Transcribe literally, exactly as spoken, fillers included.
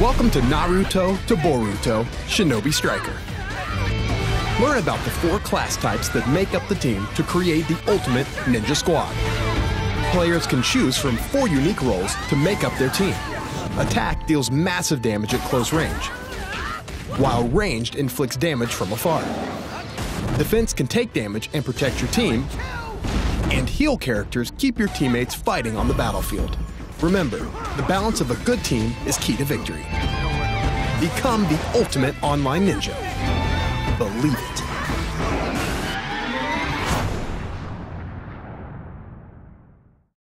Welcome to Naruto to Boruto, Shinobi Striker. Learn about the four class types that make up the team to create the ultimate ninja squad. Players can choose from four unique roles to make up their team. Attack deals massive damage at close range, while ranged inflicts damage from afar. Defense can take damage and protect your team, and heal characters keep your teammates fighting on the battlefield. Remember, the balance of a good team is key to victory. Become the ultimate online ninja. Believe it.